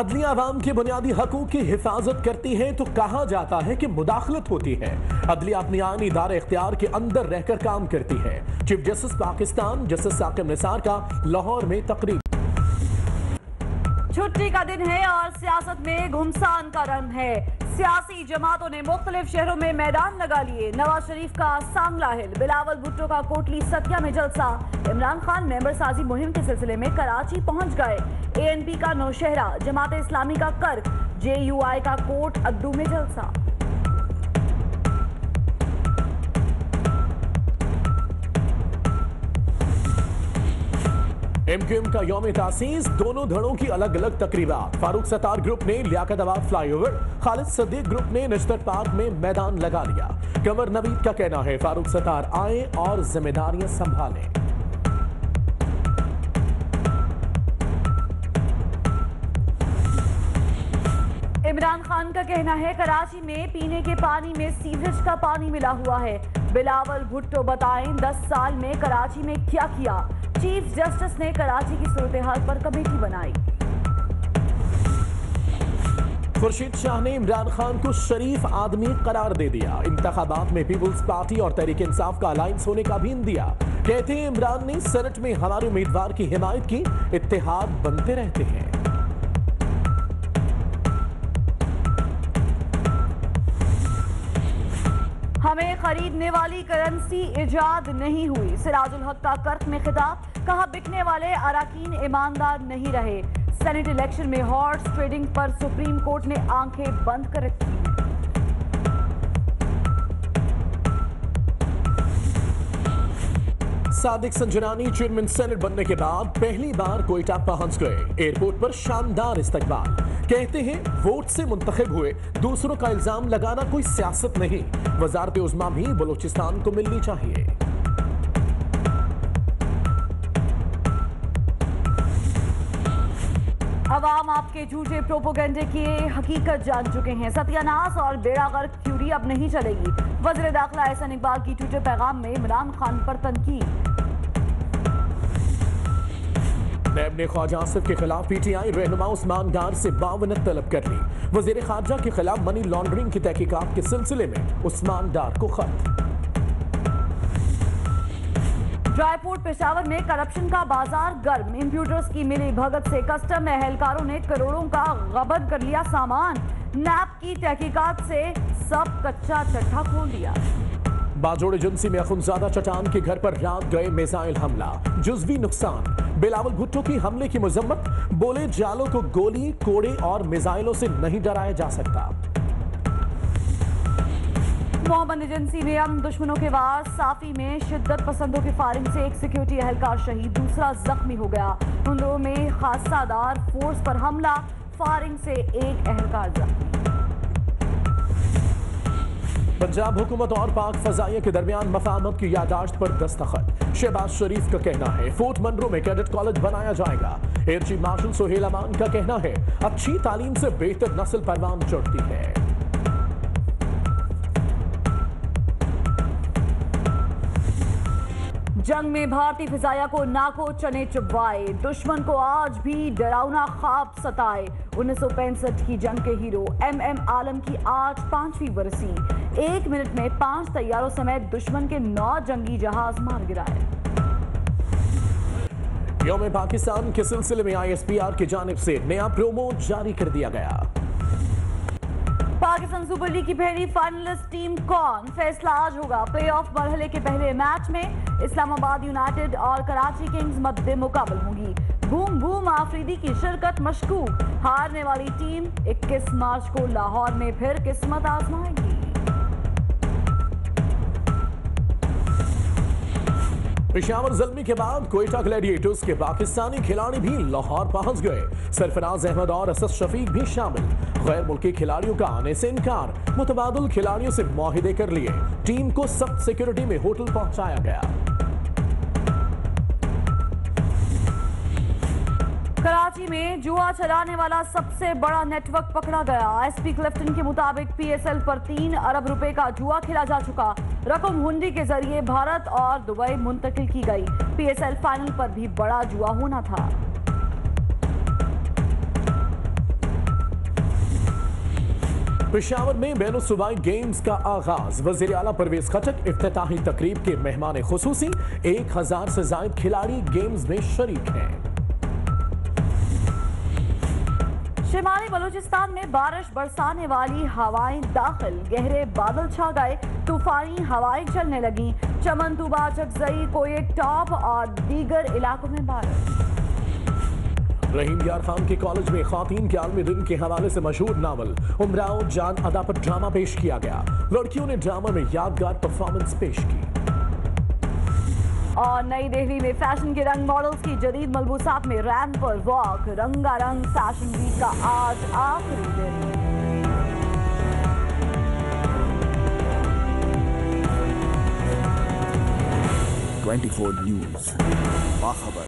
अदलिया आवाम के बुनियादी हकूक की हिफाजत करती है तो कहा जाता है कि मुदाखलत होती है। अदलिया अपनी आईनी इदारे इख्तियार के अंदर रहकर काम करती है। Chief justice Pakistan justice Saqib Nisar का लाहौर में तकरीब। छुट्टी का दिन है और सियासत में घुमसान का रंग है। सियासी जमातों ने मुख्तलिफ शहरों में मैदान लगा लिए। नवाज शरीफ का सांगला हिल, बिलावल भुट्टो का कोटली सतिया में जलसा। इमरान खान मेंबर साजी मुहिम के सिलसिले में कराची पहुंच गए। ANP का नौशहरा, जमात इस्लामी का कर्क, JUI का कोट अद्दू में जलसा। MQM का यौम तासीस, दोनों धड़ों की अलग अलग तकरीबात। फारूक सत्तार ग्रुप ने लियाकताबाद फ्लाईओवर, खालिद सदीक ग्रुप ने नजरत पार्क में मैदान लगा लिया। कमर नवीद का कहना है फारूक सत्तार आए और जिम्मेदारियां संभालें। इमरान खान का कहना है कराची में पीने के पानी में सीवरेज का पानी मिला हुआ है। बिलावल भुट्टो बताएं 10 साल में कराची में क्या किया। चीफ जस्टिस ने कराची की सूरत हाल पर कमेटी बनाई। खुर्शीद शाह ने इमरान खान को शरीफ आदमी करार दे दिया। इंतखाबात में पीपुल्स पार्टी और तहरीक इंसाफ का अलायंस होने का भी दिया। कहते हैं इमरान ने सेनेट में हमारे उम्मीदवार की हिमायत की। इत्तेहाद बनते रहते हैं। हमें खरीदने वाली करेंसी इजाद नहीं हुई। सिराजुल हक का कर्क में खिताब, कहा बिकने वाले अराकीन ईमानदार नहीं रहे। सेनेट इलेक्शन में हॉर्स ट्रेडिंग पर सुप्रीम कोर्ट ने आंखें बंद कर रखी। सादिक संजनानी चेयरमैन सेनेट बनने के बाद पहली बार कोयटा पहुंच गए। एयरपोर्ट पर शानदार इस्तकबाल। कहते हैं वोट से मुंतखब हुए, दूसरों का इल्जाम लगाना कोई सियासत नहीं। वजारत उज़्मा भी बलूचिस्तान को मिलनी चाहिए। अवाम आपके झूठे प्रोपोगंडे की हकीकत जान चुके हैं। सत्यानाश और बेड़ागर्क थ्योरी अब नहीं चलेगी। वज़ीर दाखिला एहसन इकबाल की ट्विटर पैगाम में इमरान खान पर तनकीद। नैब ने ख्वाजा आसिफ के खिलाफ PTI रहनुमा उस्मान डार से मावनत तलब कर ली। वज़ीर खारजा के खिलाफ मनी लॉन्ड्रिंग की तहकीकात के सिलसिले में उस्मान डार को खत। ड्राईपोर्ट पेशावर में करप्शन का बाजार गर्म। इंप्यूटर्स की मिली भगत से कस्टम एहलकारों ने करोड़ों का गबन कर लिया सामान। नैब की तहकीकात से सब कच्चा चट्टा खोल दिया। बाजोड़ एजेंसी में अखुनजादा चटान के घर पर रात गए मिसाइल हमला, जुज़वी नुकसान। बिलावल भुट्टो की हमले की मजम्मत, बोले जालों को गोली, कोड़े और मिसाइलों से नहीं डराया जा सकता। मोहम्मद एजेंसी में हम दुश्मनों के वार। साफी में शिद्दत पसंदों की फायरिंग से एक सिक्योरिटी एहलकार शहीद, दूसरा जख्मी हो गया। उन दोनों में खासादार फोर्स पर हमला, फायरिंग से एक एहलकार जख्मी। पंजाब हुकूमत और पाक फजाइया के दरमियान मफाहमत की यादाश्त पर दस्तखत। शहबाज शरीफ का कहना है फोर्ट मनरो में कैडेट कॉलेज बनाया जाएगा। Air chief marshal Sohail Aman का कहना है अच्छी तालीम से बेहतर नस्ल परवान चढ़ती है। जंग में भारतीय फिजाया को नाको चने चुभवाए। दुश्मन को आज भी डरावना ख्वाब सताए। 1965 की जंग के हीरो MM आलम की आज 5वीं बरसी। 1 मिनट में 5 तैयारों समेत दुश्मन के 9 जंगी जहाज मार गिराए। यौम पाकिस्तान के सिलसिले में ISPR की जानिब से नया प्रोमो जारी कर दिया गया। पाकिस्तान सुपर लीग की पहली फाइनलिस्ट टीम कौन, फैसला आज होगा। प्लेऑफ मरहले के पहले मैच में इस्लामाबाद यूनाइटेड और कराची किंग्स मध्य मुकाबल होंगी। बूम बूम आफरीदी की शिरकत मशकूक। हारने वाली टीम 21 मार्च को लाहौर में फिर किस्मत आजमाएगी। पेशावर ज़ल्मी के बाद कोयटा ग्लैडिएटर्स के पाकिस्तानी खिलाड़ी भी लाहौर पहुंच गए। सरफराज अहमद और असद शफीक भी शामिल। गैर मुल्की खिलाड़ियों का आने से इनकार, मुतबादिल खिलाड़ियों से मुआहिदे कर लिए। टीम को सख्त सिक्योरिटी में होटल पहुंचाया गया। कराची में जुआ चलाने वाला सबसे बड़ा नेटवर्क पकड़ा गया। SP क्लिफ्टन के मुताबिक PSL पर 3 अरब रुपए का जुआ खेला जा चुका। रकम हुंडी के जरिए भारत और दुबई मुंतकिल की गई। PSL फाइनल पर भी बड़ा जुआ होना था। पेशावर में बैन सूबाई गेम्स का आगाज। वज़ीर आला परवेज खटक इफ्तिताही तकरीब के मेहमान खुसूसी। 1000 से जायद खिलाड़ी गेम्स में शरीक हैं। शिमाली बलूचिस्तान में बारिश बरसाने वाली हवाएं दाखिल, गहरे बादल छा गए, तूफानी हवाएं चलने लगी। चमन, तूबा, चकजई, कोयट टॉप और दीगर इलाकों में बारिश। रहीम यार खान के कॉलेज में खातीन के आलमी दिन के हवाले से मशहूर नावल उमराओ जान अदा पर ड्रामा पेश किया गया। लड़कियों ने ड्रामा में यादगार परफॉर्मेंस पेश की। और नई दिल्ली में फैशन के रंग मॉडल्स की जदीद मलबूसात में रैंप पर वॉक। रंगारंग फैशन वीक का आज आखिरी दिन। 24 न्यूज़ बाखबर।